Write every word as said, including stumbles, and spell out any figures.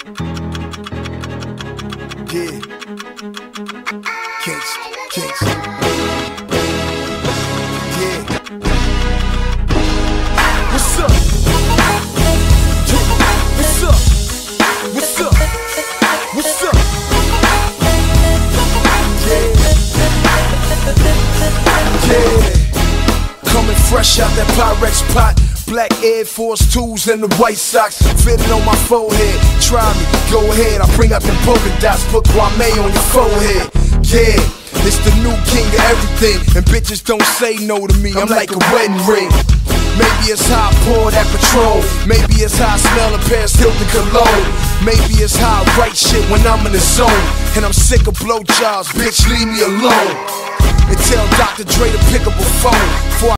Yeah. Kicks, kicks. Yeah. What's up? Yeah. What's up? What's up? What's up? Yeah. Yeah. Coming fresh out that Pyrex pot. Black Air Force twos and the white socks fitted on my forehead. Try me, go ahead. I bring out the polka dots, put Kwame on your forehead. Yeah, it's the new king of everything, and bitches don't say no to me. I'm like a wedding ring. Maybe it's how I pour that Patrol. Maybe it's how I smell a Paris Hilton cologne. Maybe it's how I write shit when I'm in the zone. And I'm sick of blowjobs, bitch, leave me alone. And tell Doctor Dre to pick up a phone before I